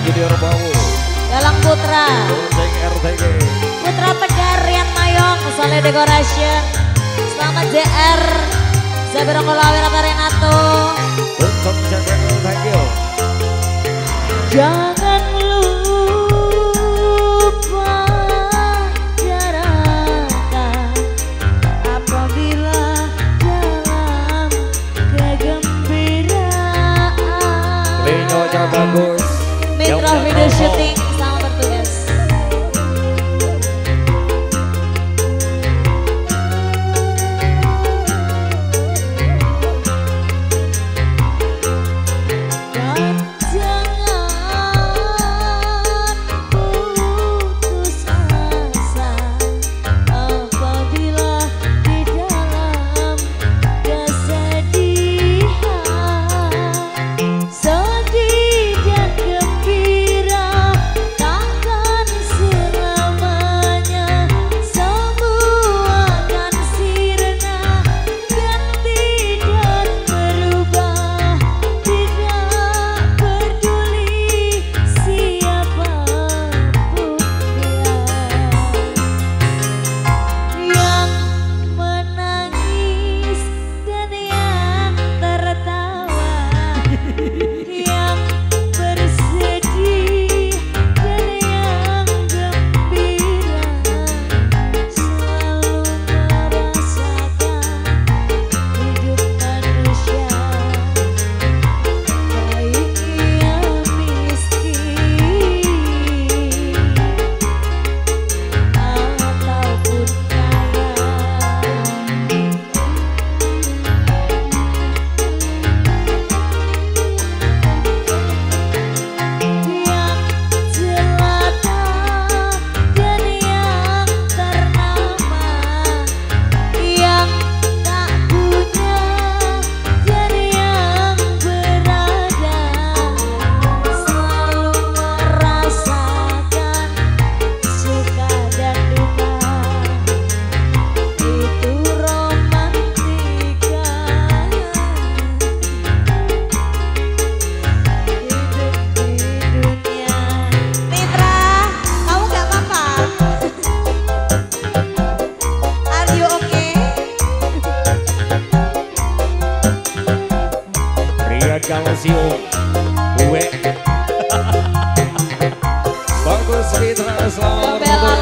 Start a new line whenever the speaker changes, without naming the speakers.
Junior Bawu.
Galang Putra.
Lonceng RTG.
Putra Pedar Rian Mayong. Soleh Decoration. Selamat JR. Zabira Kolawira Renato.
Untuk channel thank you.
Jangan lupa darahkan apabila dalam kegembiraan.
Videonya bagus.
Mitra video syuting, selamat bertugas. Dan jangan putus asa apabila di dalam kesedihan. Sedih dan gembira takkan selamanya, semua akan sirna, ganti dan berubah. Tidak peduli siapapun dia yang menangis dan yang tertawa, yang bersedih dan yang gembira, selalu merasakan hidup manusia, baik ia miskin ataupun kaya. Yang jelata dan yang ternama, yang tak punya dan yang berada, selalu merasakan suka dan duka. Itu romantika hidup di dunia. Mitra, kamu gak apa-apa? Are you okay?
Rian Galasio. Uwe. Bagus Mitra, selamat
Bella